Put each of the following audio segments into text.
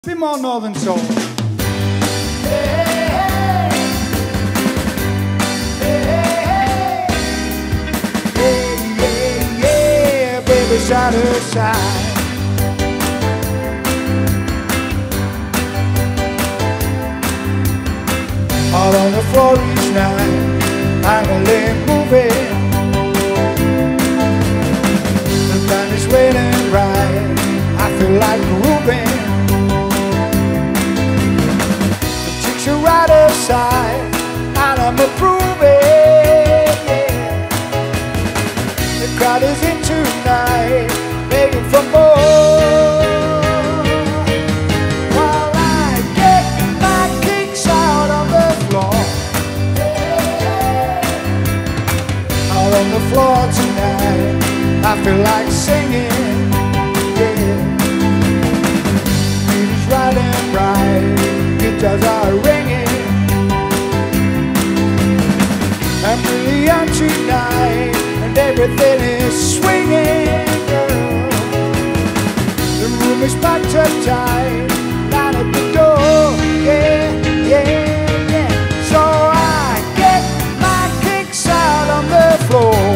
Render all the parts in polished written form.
Bit more Northern Soul. Yeah, baby, side to side. All on the floor each night, I'm a late movie. The band is waiting right, I feel like grooving. You're right aside, and I'm approving, yeah. The crowd is in tonight, begging for more. While I get my kicks out on the floor, out on the floor tonight, I feel like singing, yeah. Music's right and right, guitars are ringing. I'm really on tonight, and everything is swinging, girl. The room is packed up tight, line at the door, yeah, yeah, yeah. So I get my kicks out on the floor.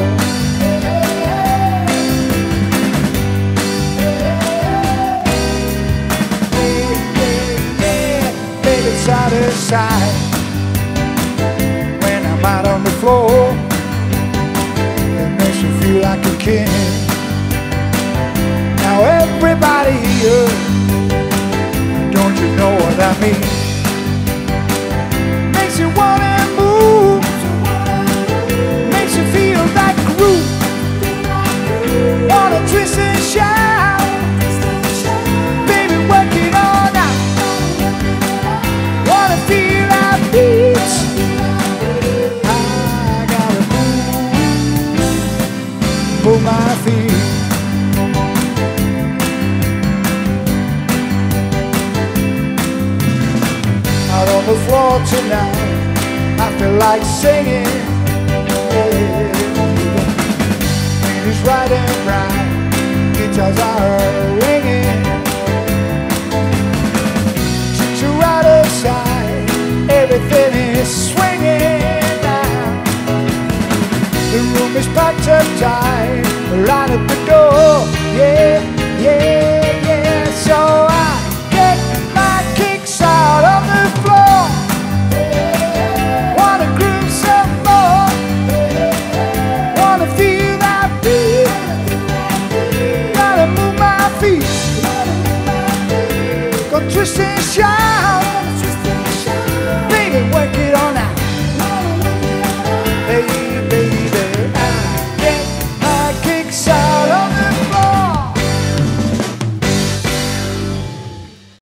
Side to side, when I'm out on the floor, it makes me feel like a king. Now everybody here, don't you know what I mean? Makes you wanna move, makes you feel like groove. Wanna twist and shout, baby, work it on out. Wanna feel our beats, I gotta move my feet. Out on the floor tonight, I feel like singing, yeah. Music's right and right, guitars are ringing. Chicks are right aside, everything is swinging now. The room is packed up tight, right at the door, yeah, yeah, yeah. So I get my kicks out on the floor, wanna groove some more, wanna feel that beat, gotta move my feet, go twist and shout.